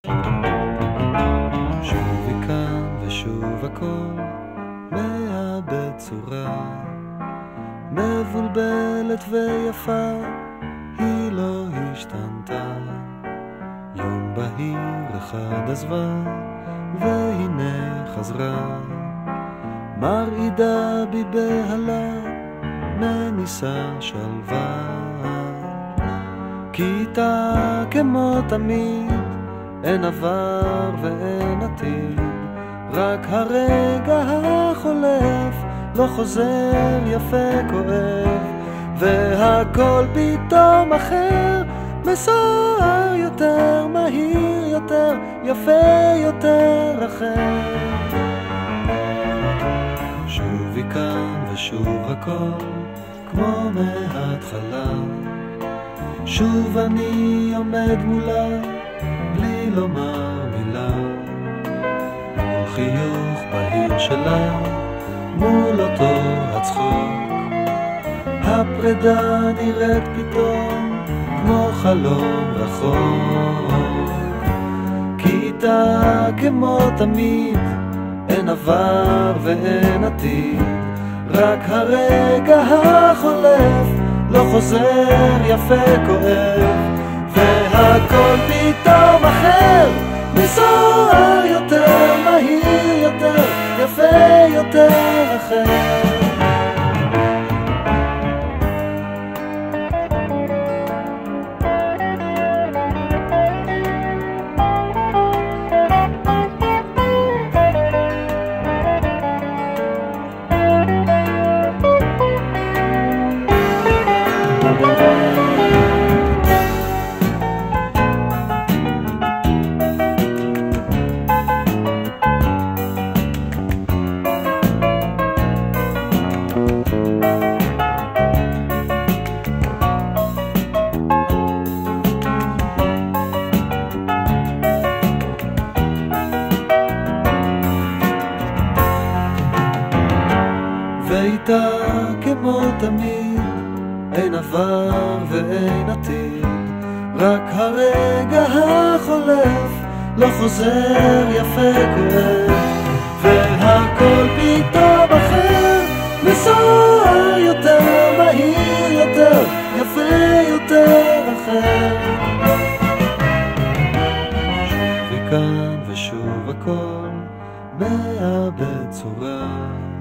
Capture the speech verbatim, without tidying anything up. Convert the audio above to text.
שוב היא כאן ושוב הכל מאבד צורה, מבולבלת ויפה, היא לא השתנתה. יום בהיר אחד עזבה והנה חזרה, מרעידה בי בהלה, מניסה שלווה. כיתה כמו תמיד, אין עבר ואין עתיד, רק הרגע החולף לא חוזר, יפה כואב, והכל פתאום אחר, מסוער יותר, מהיר יותר, יפה יותר, אחר. שוב היא כאן ושוב הכל כמו מההתחלה, שוב אני עומד מולה בלי לומר מילה, מול חיוך בהיר שלה, מול אותו הצחוק. הפרידה נראית פתאום כמו חלום רחוק. כיתה כמו תמיד, אין עבר ואין עתיד, רק הרגע החולף לא חוזר, יפה כואב, והכל פתאום אחר, מסוער יותר, מהיר יותר, יפה יותר, אחר. ואיתה כמו תמיד, אין עבר ואין עתיד, רק הרגע החולף לא חוזר, יפה כואב, והכל פתאום אחר, מסוער יותר, מהיר יותר, יפה יותר, אחר. שוב היא כאן ושוב הכל מאבד צורה,